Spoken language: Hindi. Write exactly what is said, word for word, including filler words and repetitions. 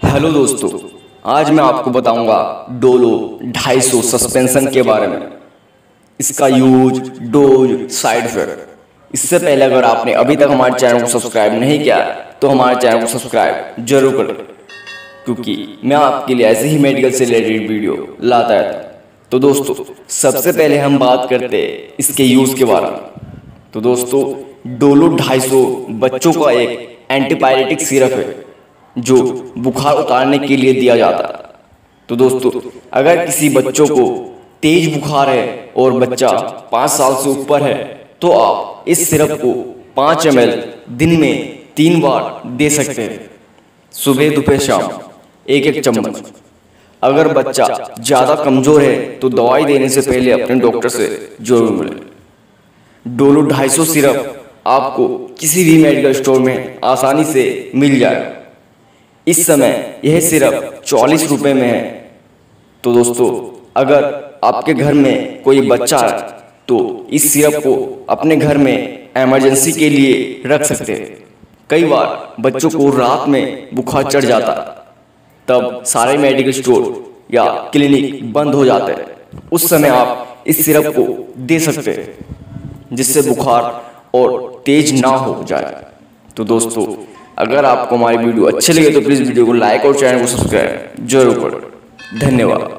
हेलो दोस्तों, आज मैं आपको बताऊंगा डोलो ढाई सौ सस्पेंशन के बारे में, इसका यूज, डोज, साइड इफेक्ट। इससे पहले अगर आपने अभी तक हमारे चैनल को सब्सक्राइब नहीं किया तो हमारे चैनल को सब्सक्राइब जरूर करें, क्योंकि मैं आपके लिए ऐसे ही मेडिकल से रिलेटेड वीडियो लाता रहता हूं। तो दोस्तों, सबसे पहले हम बात करते हैं इसके यूज के बारे में। तो दोस्तों, डोलो ढाई सौ बच्चों का एक एंटीपायरेटिक सिरप है जो बुखार उतारने के लिए दिया जाता है। तो दोस्तों, अगर किसी बच्चों को तेज बुखार है और बच्चा पाँच साल से ऊपर है तो आप इस सिरप को पाँच एम एल दिन में तीन बार दे सकते हैं, सुबह दोपहर शाम एक एक चम्मच। अगर बच्चा ज़्यादा कमज़ोर है तो दवाई देने से पहले अपने डॉक्टर से जरूर मिलें। डोलो ढाई सौ सिरप आपको किसी भी मेडिकल स्टोर में आसानी से मिल जाएगा। इस समय यह सिरप चालीस रुपए में है। तो दोस्तों, अगर आपके घर में कोई बच्चा है तो इस सिरप को अपने घर में इमरजेंसी के लिए रख सकते हैं। कई बार बच्चों को रात में बुखार चढ़ जाता है, तब सारे मेडिकल स्टोर या क्लिनिक बंद हो जाते हैं। उस समय आप इस सिरप को दे सकते हैं, जिससे बुखार और तेज ना हो जाए। तो दोस्तों, अगर आपको हमारी वीडियो अच्छी लगे तो प्लीज़ वीडियो को लाइक और चैनल को सब्सक्राइब जरूर करें। धन्यवाद।